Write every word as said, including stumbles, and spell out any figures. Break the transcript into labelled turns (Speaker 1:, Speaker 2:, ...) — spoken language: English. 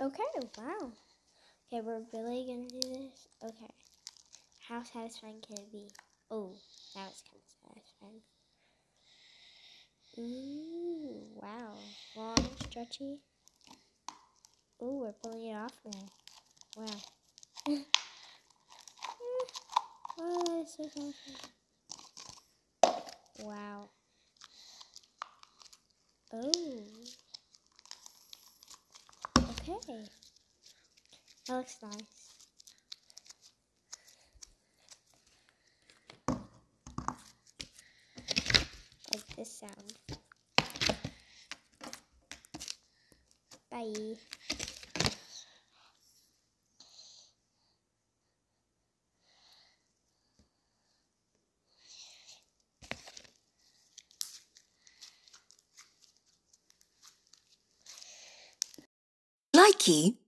Speaker 1: Okay, wow. Okay, we're really gonna do this? Okay. How satisfying can it be? Oh, that was kind of satisfying. Ooh, wow. Long and stretchy. Ooh, we're pulling it off now. Wow. Oh, that is so satisfying. Wow. Oh. Okay. That looks nice. Like this sound. Bye.
Speaker 2: Likey